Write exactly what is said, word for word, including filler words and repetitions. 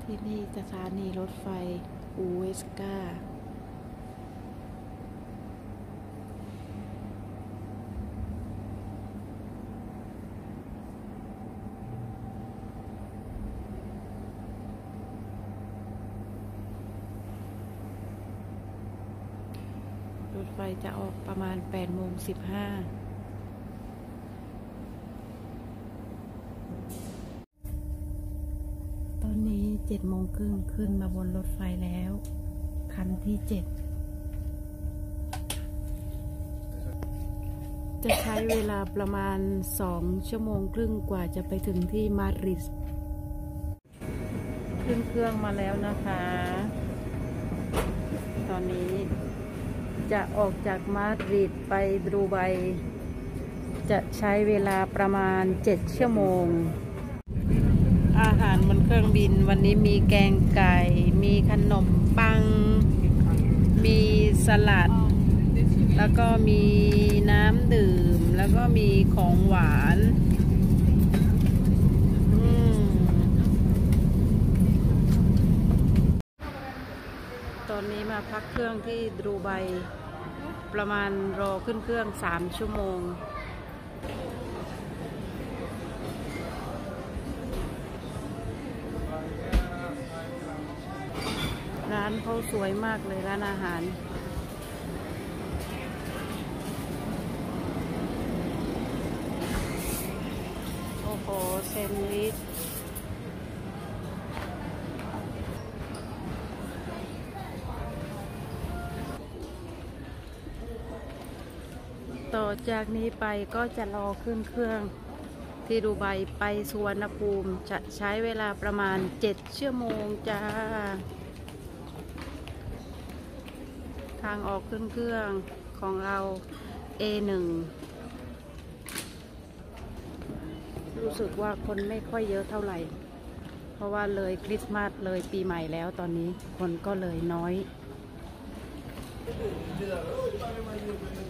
ที่นี่สถานีรถไฟอูเวสการถไฟจะออกประมาณแปดโมงสิบห้าตอนนี้เจ็ดโมงครึ่งขึ้นมาบนรถไฟแล้วคันที่เจ็ดจะใช้เวลาประมาณสองชั่วโมงครึ่งกว่าจะไปถึงที่มาดริดขึ้นเครื่องมาแล้วนะคะตอนนี้จะออกจากมาดริดไปดูไบจะใช้เวลาประมาณเจ็ดชั่วโมงอาหารบนเครื่องบินวันนี้มีแกงไก่มีขนมปังมีสลัดแล้วก็มีน้ำดื่มแล้วก็มีของหวานตอนนี้มาพักเครื่องที่ดูไบประมาณรอขึ้นเครื่องสามชั่วโมงร้านเขาสวยมากเลยร้านอาหารโอ้โหแซนด์วิชต่อจากนี้ไปก็จะรอขึ้นเครื่องที่ดูไบไปสุวรรณภูมิจะใช้เวลาประมาณเจ็ดชั่วโมงจ้าทางออกขึ้นเครื่องของเรา เอ หนึ่ง รู้สึกว่าคนไม่ค่อยเยอะเท่าไหร่เพราะว่าเลยคริสต์มาสเลยปีใหม่แล้วตอนนี้คนก็เลยน้อย